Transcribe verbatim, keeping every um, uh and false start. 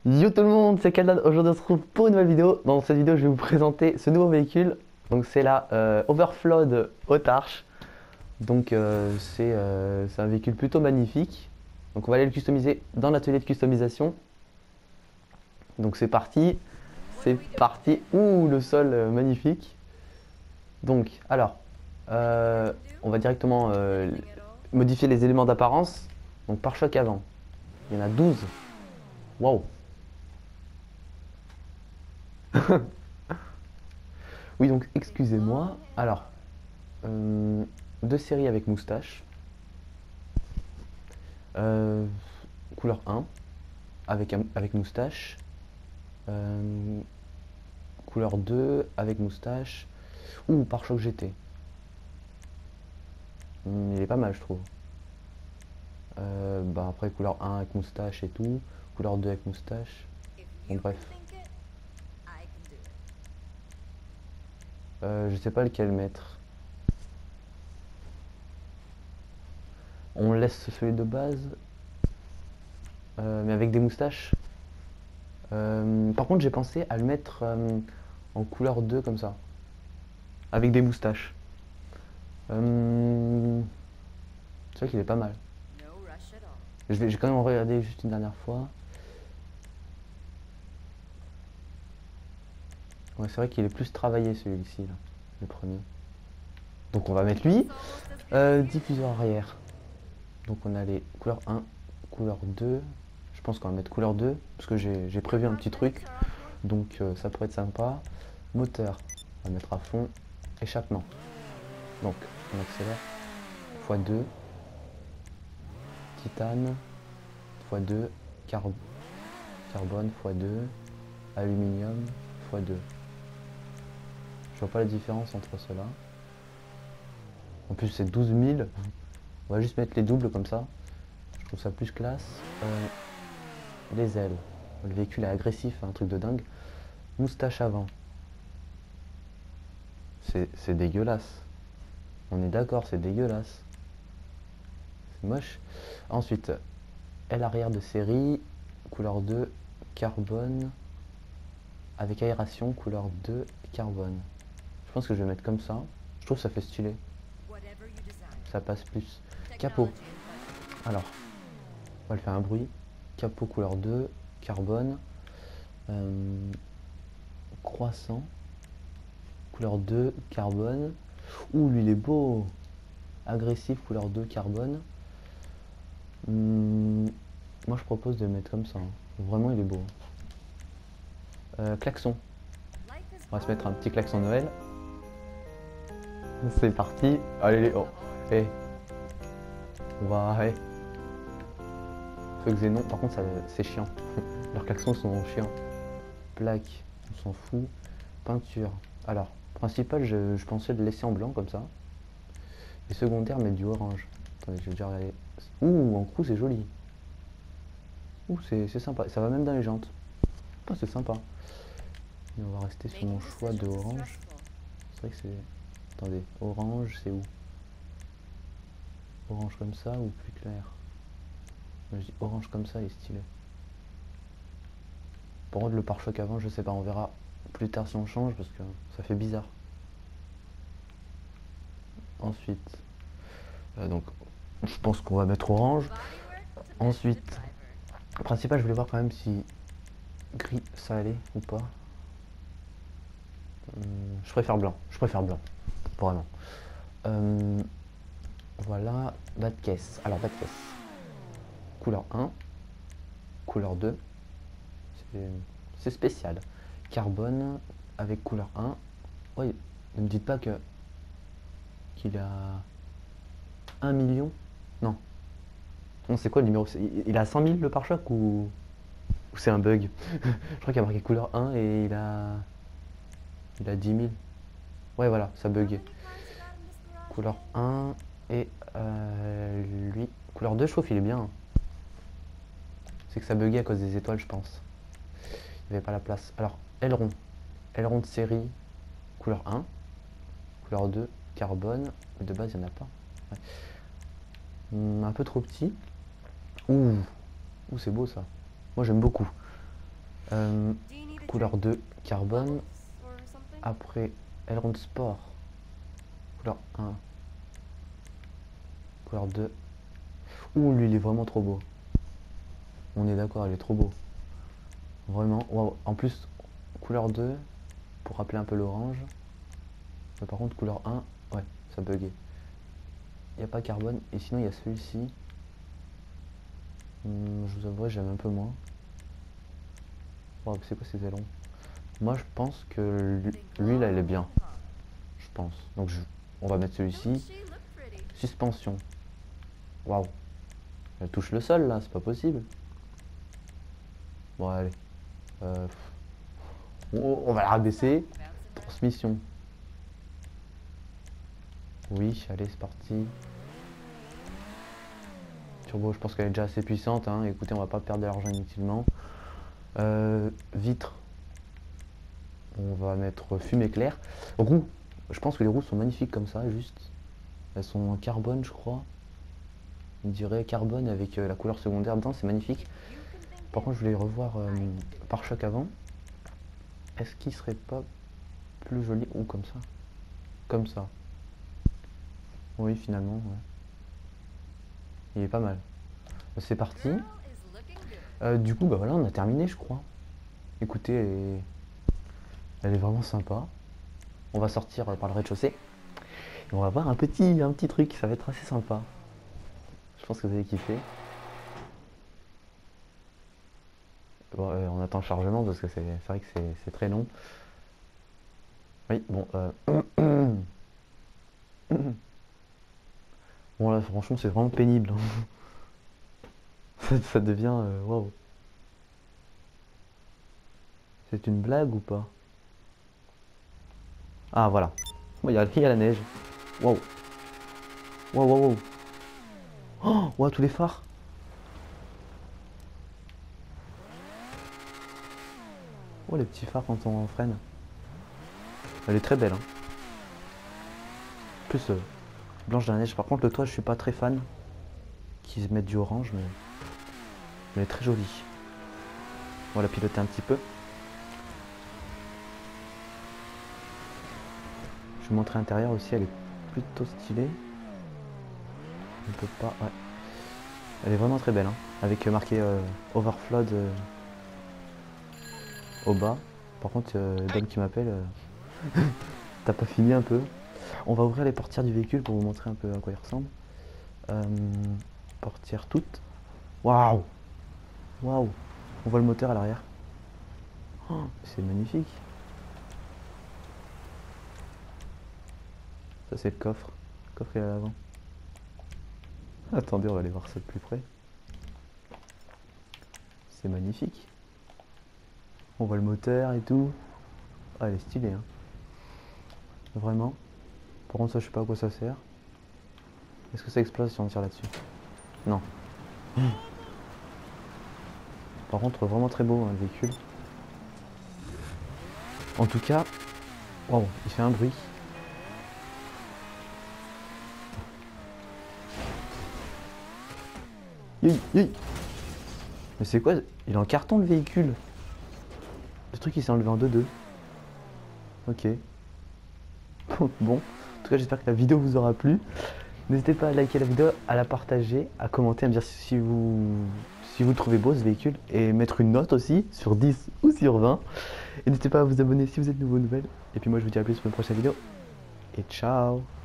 Yo tout le monde, c'est Kaldan. Aujourd'hui on se retrouve pour une nouvelle vidéo. Dans cette vidéo je vais vous présenter ce nouveau véhicule. Donc c'est la euh, Overflood Autarch. Donc euh, c'est euh, c'est un véhicule plutôt magnifique. Donc on va aller le customiser dans l'atelier de customisation. Donc c'est parti. C'est parti. Ouh, le sol euh, magnifique. Donc alors, euh, on va directement euh, modifier les éléments d'apparence. Donc pare-choc avant. Il y en a douze. Waouh. Oui, donc excusez-moi. Alors, euh, deux séries avec moustache. Euh, couleur un, avec, avec moustache. Euh, couleur deux, avec moustache. Ouh, pare-choc G T. Hmm, il est pas mal, je trouve. Euh, bah après, couleur un avec moustache et tout. Couleur deux avec moustache. Bon, bref. Euh, je sais pas lequel mettre. On laisse celui de base. Euh, mais avec des moustaches. Euh, par contre, j'ai pensé à le mettre euh, en couleur deux comme ça. Avec des moustaches. Euh, c'est vrai qu'il est pas mal. Je vais, j'ai quand même regardé juste une dernière fois. Ouais, c'est vrai qu'il est plus travaillé celui-ci, là, le premier. Donc on va mettre lui. Euh, diffuseur arrière. Donc on a les couleurs un, couleur deux. Je pense qu'on va mettre couleur deux, parce que j'ai prévu un petit truc. Donc euh, ça pourrait être sympa. Moteur, on va mettre à fond. Échappement. Donc on accélère. fois deux. Titane. fois deux. Car carbone fois deux. Aluminium fois deux. Je vois pas la différence entre ceux-là. En plus c'est douze mille. On va juste mettre les doubles comme ça. Je trouve ça plus classe. Euh, les ailes. Le véhicule est agressif, un truc de dingue. Moustache avant. C'est dégueulasse. On est d'accord, c'est dégueulasse. C'est moche. Ensuite, aile arrière de série. Couleur deux, carbone. Avec aération, couleur deux, carbone. Je pense que je vais mettre comme ça. Je trouve que ça fait stylé. Ça passe plus. Capot. Alors, on va le faire un bruit. Capot couleur deux, carbone. Euh, croissant. Couleur deux, carbone. Ouh, lui il est beau. Agressif, couleur deux, carbone. Hum, moi je propose de le mettre comme ça. Hein. Vraiment il est beau. Euh, klaxon. On va se mettre un petit klaxon Noël. C'est parti. Allez, les... oh. Hey. On va... Hey. Feu Xénon, par contre c'est chiant. Leurs klaxons sont chiants. Plaque, on s'en fout. Peinture. Alors, principal, je, je pensais le laisser en blanc comme ça. Et secondaire, mettre du orange. Attendez, je vais déjà regarder. Ouh, en crew, c'est joli. Ouh, c'est sympa. Ça va même dans les jantes. Oh, c'est sympa. Et on va rester sur mon choix de orange. C'est vrai que c'est... Attendez, orange, c'est où? Orange comme ça ou plus clair? Je dis orange comme ça, il est stylé. Par contre, le pare-choc avant, je sais pas, on verra plus tard si on change parce que ça fait bizarre. Ensuite, euh, donc, je pense qu'on va mettre orange. Ensuite, principal, je voulais voir quand même si gris ça allait ou pas. Hum, je préfère blanc, je préfère blanc, vraiment. Euh, voilà, bas de caisse. Alors, bas de caisse. Couleur un, couleur deux. C'est spécial. Carbone avec couleur un. Ouais, ne me dites pas que qu'il a un million. Non. Non, c'est quoi le numéro? Il a cent mille le pare-choc ou, ou c'est un bug? Je crois qu'il a marqué couleur un et il a il a dix mille. Ouais, voilà, ça buguait. Couleur un et euh, lui. Couleur deux, je trouve qu'il est bien. Hein. C'est que ça buguait à cause des étoiles, je pense. Il n'y avait pas la place. Alors, aileron. Aileron de série, couleur un. Couleur deux, carbone. Mais de base, il n'y en a pas. Ouais. Hum, un peu trop petit. Ouh, Ouh c'est beau ça. Moi, j'aime beaucoup. Euh, couleur deux, carbone. Après, aileron de sport. Couleur un. Couleur deux. Ouh, lui, il est vraiment trop beau. On est d'accord, il est trop beau. Vraiment. Wow. En plus, couleur deux, pour rappeler un peu l'orange. Mais par contre, couleur un, ouais, ça buguait. Il n'y a pas carbone. Et sinon, il y a celui-ci. Hum, je vous avoue, j'aime un peu moins. Wow, c'est quoi ces ailerons? Moi, je pense que lui, lui, là, il est bien. Je pense. Donc, je, on va mettre celui-ci. Suspension. Waouh. Elle touche le sol, là, c'est pas possible. Bon, allez. Euh, on, on va la rabaisser. Transmission. Oui, allez, c'est parti. Turbo, je pense qu'elle est déjà assez puissante. Hein. Écoutez, on va pas perdre de l'argent inutilement. Euh, vitre. On va mettre fumée claire. Roues. Je pense que les roues sont magnifiques comme ça, juste. Elles sont en carbone, je crois. On dirait carbone avec euh, la couleur secondaire dedans, c'est magnifique. Par contre, je voulais revoir euh, pare-choc avant. Est-ce qu'il serait pas plus joli ou comme ça? Comme ça. Oui, finalement, ouais. Il est pas mal. C'est parti. Euh, du coup, bah voilà, on a terminé, je crois. Écoutez, elle est, elle est vraiment sympa. On va sortir par le rez-de-chaussée. Et on va voir un petit, un petit truc, ça va être assez sympa. Je pense que vous allez kiffer. Bon, euh, on attend le chargement parce que c'est vrai que c'est très long. Oui, bon. Euh... Bon là, franchement, c'est vraiment pénible. ça, ça devient... euh, Waouh. C'est une blague ou pas? Ah, voilà. Bon, il y a, il y a la neige. Waouh. Waouh, waouh, waouh. Oh, waouh, tous les phares. Oh, les petits phares quand on freine. Elle est très belle. Hein. Plus euh, blanche de la neige. Par contre, le toit, je suis pas très fan. Qu'ils mettent du orange, mais... Elle est très jolie. On va la piloter un petit peu. Je vais vous montrer l'intérieur aussi. Elle est plutôt stylée. On peut pas... Ouais. Elle est vraiment très belle. Hein. Avec euh, marqué euh, Overflood euh, au bas. Par contre, euh, Dom qui m'appelle... Euh... T'as pas fini un peu? On va ouvrir les portières du véhicule pour vous montrer un peu à quoi il ressemble. Euh, portières toutes. Waouh! Waouh! On voit le moteur à l'arrière. Oh, c'est magnifique. Ça c'est le coffre. Le coffre est à l'avant. Attendez, on va aller voir ça de plus près. C'est magnifique. On voit le moteur et tout. Ah, elle est stylée, hein. Vraiment. Par contre, ça, je sais pas à quoi ça sert. Est-ce que ça explose si on tire là-dessus? Non. Par contre, vraiment très beau, hein, le véhicule. En tout cas, waouh, il fait un bruit. Yi, yi. Mais c'est quoi? Il est en carton le véhicule. Le truc il s'est enlevé en deux deux. Ok. Bon, en tout cas j'espère que la vidéo vous aura plu. N'hésitez pas à liker la vidéo, à la partager, à commenter, à me dire si vous, si vous trouvez beau ce véhicule. Et mettre une note aussi, sur dix ou sur vingt. Et n'hésitez pas à vous abonner si vous êtes nouveau aux nouvelles. Et puis moi je vous dis à plus pour une prochaine vidéo. Et ciao!